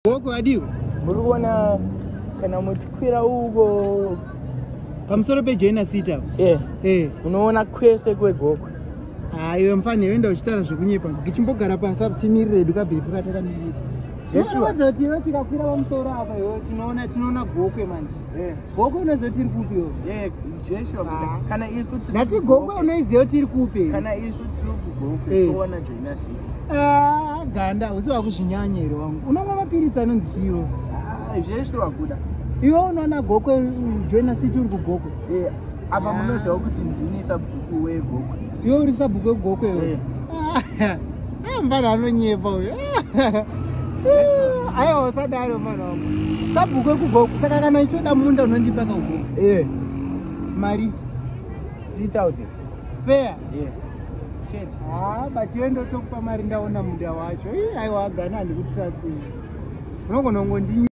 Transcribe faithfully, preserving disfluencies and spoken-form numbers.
Gokwe adiwo. Muri kuona kana mutikwira uko pamusoro pejoina sita. Eh. Eh. Unoona kwese kwegokwe. Hayo mfani yoenda uchitara zvekunyepa. Gichimbogara pasi apo timirire edu kabhepu katakamirira. Zvinoratidza kuti iwe tikakwira pamusoro apa iwe tinoona tinoona gokwe manje. Eh. Gokwe unoziva kuti iri kupi iwe? Eh, Joshua kana isu tiri. Nati gokwe unoiziva kuti iri kupi? Kana isu tiri kugokwe toona joina sita. Ah, Ganda, usiwa kuzvinyanya here wangu. Unomwa mapiritsi anonzi chiwo. Ah, Joshua kuda. Iwe unoona gokwe joina sita uri kugokwe? Eh, apa munoziva kuti ndini Sabuku wegokwe. Iwe uri Sabuku wegokwe iwe? Ah, mfana anonyepa uyo. Aiwa usadaro mwana wangu. Sabuku wekugokwe, saka kana ichoda munda unondipa kagokwe. Eh. Mari three thousand. Fair? Yeah. Shit. Ah, but iwe ndotokupa mari ndaona muda wacho. Aiwa Ganda handikutrust iwe. Unogona kungondi